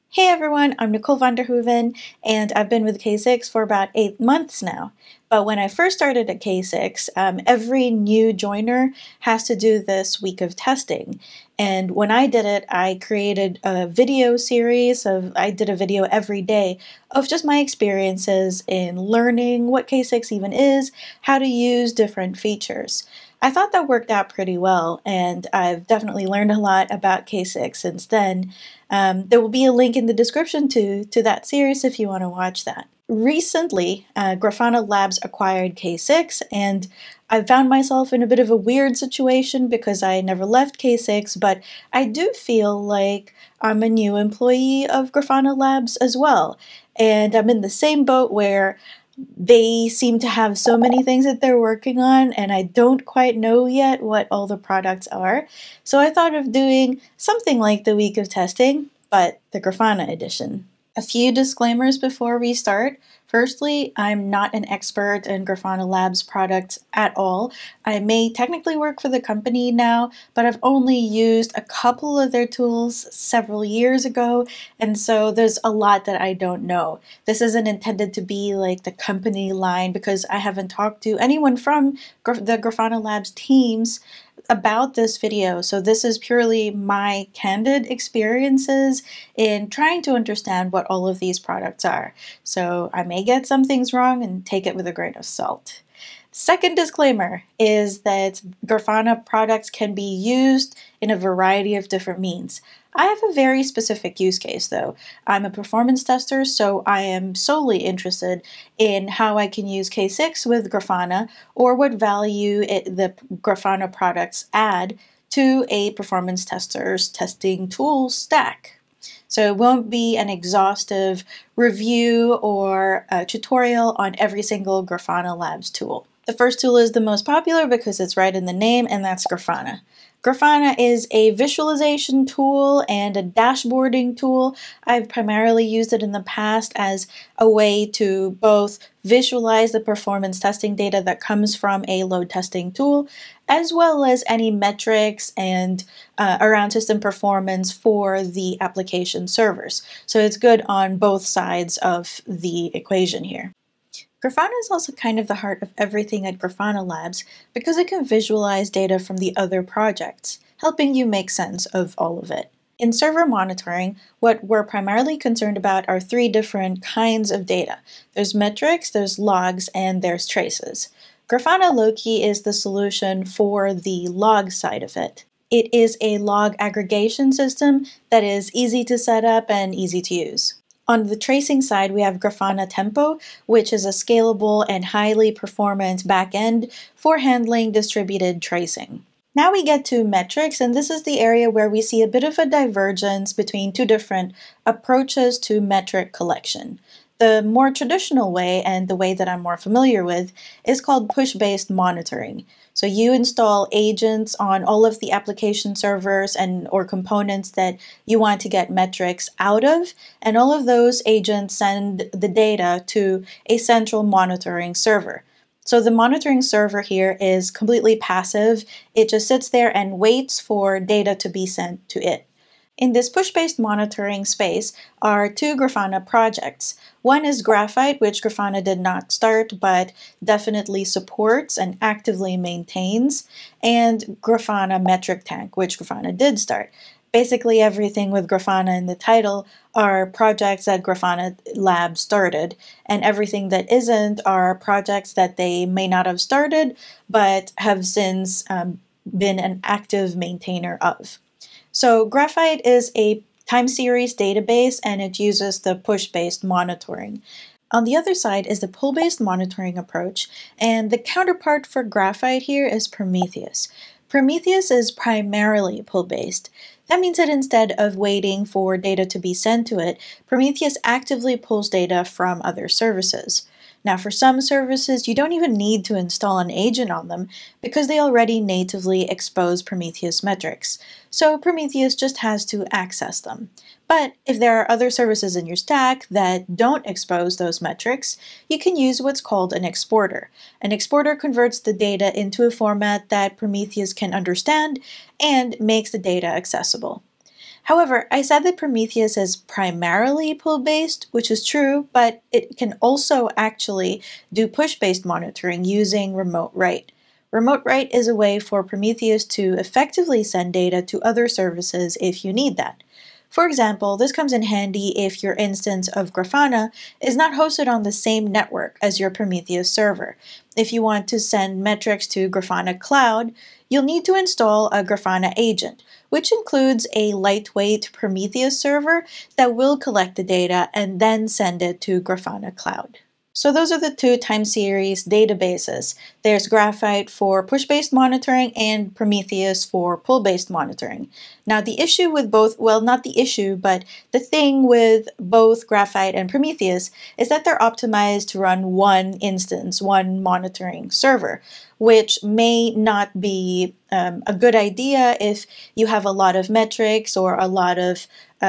Hey everyone, I'm Nicole van der Hoeven, and I've been with K6 for about 8 months now. But when I first started at K6, every new joiner has to do this week of testing. And when I did it, I created a video series I did a video every day of just my experiences in learning what K6 even is, how to use different features. I thought that worked out pretty well, and I've definitely learned a lot about K6 since then. There will be a link in the description to that series if you want to watch that. Recently, Grafana Labs acquired K6, and I found myself in a bit of a weird situation because I never left K6, but I do feel like I'm a new employee of Grafana Labs as well. And I'm in the same boat where they seem to have so many things that they're working on, and I don't quite know yet what all the products are. So I thought of doing something like the week of testing, but the Grafana edition. A few disclaimers before we start. Firstly, I'm not an expert in Grafana Labs products at all. I may technically work for the company now, but I've only used a couple of their tools several years ago, and so there's a lot that I don't know. This isn't intended to be like the company line because I haven't talked to anyone from the Grafana Labs teams about this video, so this is purely my candid experiences in trying to understand what all of these products are. So I may get some things wrong and take it with a grain of salt. Second disclaimer is that Grafana products can be used in a variety of different means. I have a very specific use case though. I'm a performance tester, so I am solely interested in how I can use K6 with Grafana or what value the Grafana products add to a performance tester's testing tool stack. So it won't be an exhaustive review or a tutorial on every single Grafana Labs tool. The first tool is the most popular because it's right in the name, and that's Grafana. Grafana is a visualization tool and a dashboarding tool. I've primarily used it in the past as a way to both visualize the performance testing data that comes from a load testing tool, as well as any metrics and around system performance for the application servers. So it's good on both sides of the equation here. Grafana is also kind of the heart of everything at Grafana Labs because it can visualize data from the other projects, helping you make sense of all of it. In server monitoring, what we're primarily concerned about are three different kinds of data. There's metrics, there's logs, and there's traces. Grafana Loki is the solution for the log side of it. It is a log aggregation system that is easy to set up and easy to use. On the tracing side, we have Grafana Tempo, which is a scalable and highly performant backend for handling distributed tracing. Now we get to metrics, and this is the area where we see a bit of a divergence between two different approaches to metric collection. The more traditional way, and the way that I'm more familiar with, is called push-based monitoring. So you install agents on all of the application servers or components that you want to get metrics out of, and all of those agents send the data to a central monitoring server. So the monitoring server here is completely passive. It just sits there and waits for data to be sent to it. In this push-based monitoring space are two Grafana projects. One is Graphite, which Grafana did not start, but definitely supports and actively maintains, and Grafana Metrictank, which Grafana did start. Basically everything with Grafana in the title are projects that Grafana Labs started, and everything that isn't are projects that they may not have started, but have since been an active maintainer of. So Graphite is a time series database, and it uses the push-based monitoring. On the other side is the pull-based monitoring approach, and the counterpart for Graphite here is Prometheus. Prometheus is primarily pull-based. That means that instead of waiting for data to be sent to it, Prometheus actively pulls data from other services. Now, for some services, you don't even need to install an agent on them because they already natively expose Prometheus metrics. So Prometheus just has to access them. But if there are other services in your stack that don't expose those metrics, you can use what's called an exporter. An exporter converts the data into a format that Prometheus can understand and makes the data accessible. However, I said that Prometheus is primarily pull-based, which is true, but it can also actually do push-based monitoring using remote write. Remote write is a way for Prometheus to effectively send data to other services if you need that. For example, this comes in handy if your instance of Grafana is not hosted on the same network as your Prometheus server. If you want to send metrics to Grafana Cloud, you'll need to install a Grafana agent, which includes a lightweight Prometheus server that will collect the data and then send it to Grafana Cloud. So those are the two time series databases. There's Graphite for push-based monitoring and Prometheus for pull-based monitoring. Now the issue with both, well, not the issue, but the thing with both Graphite and Prometheus is that they're optimized to run one instance, one monitoring server, which may not be a good idea if you have a lot of metrics or a lot of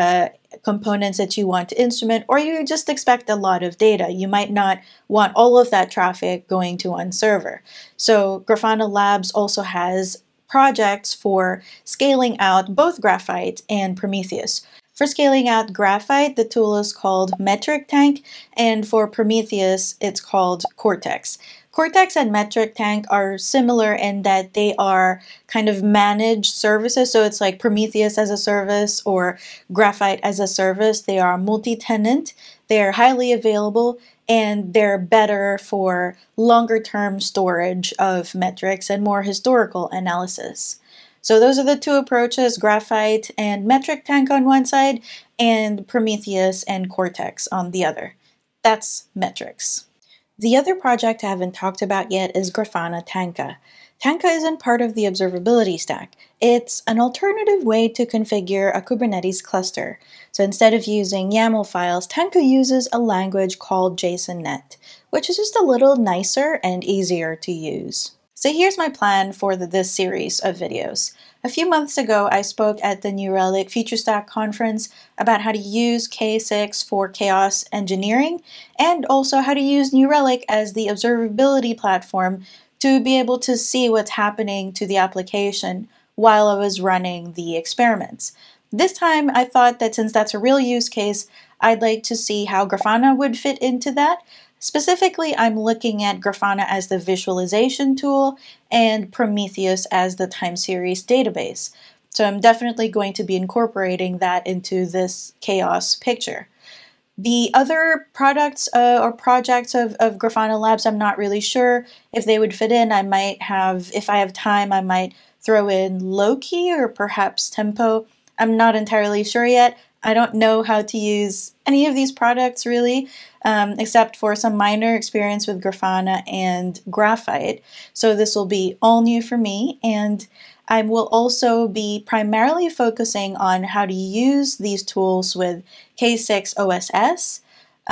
components that you want to instrument, or you just expect a lot of data. You might not want all of that traffic going to one server. So Grafana Labs also has projects for scaling out both Graphite and Prometheus. For scaling out Graphite, the tool is called Metrictank, and for Prometheus, it's called Cortex. Cortex and Metrictank are similar in that they are kind of managed services, so it's like Prometheus as a service or Graphite as a service. They are multi-tenant, they're highly available, and they're better for longer-term storage of metrics and more historical analysis. So those are the two approaches, Graphite and Metrictank on one side, and Prometheus and Cortex on the other. That's metrics. The other project I haven't talked about yet is Grafana Tanka. Tanka isn't part of the observability stack. It's an alternative way to configure a Kubernetes cluster. So instead of using YAML files, Tanka uses a language called JSONnet, which is just a little nicer and easier to use. So here's my plan for this series of videos. A few months ago, I spoke at the New Relic FutureStack conference about how to use K6 for chaos engineering and also how to use New Relic as the observability platform to be able to see what's happening to the application while I was running the experiments. This time, I thought that since that's a real use case, I'd like to see how Grafana would fit into that. Specifically, I'm looking at Grafana as the visualization tool and Prometheus as the time series database. So I'm definitely going to be incorporating that into this chaos picture. The other products or projects of Grafana Labs, I'm not really sure if they would fit in. I might have, if I have time, I might throw in Loki or perhaps Tempo. I'm not entirely sure yet. I don't know how to use any of these products really, except for some minor experience with Grafana and Graphite. So this will be all new for me, and I will also be primarily focusing on how to use these tools with K6 OSS.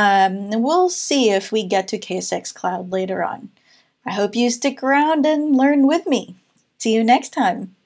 And we'll see if we get to K6 Cloud later on. I hope you stick around and learn with me. See you next time.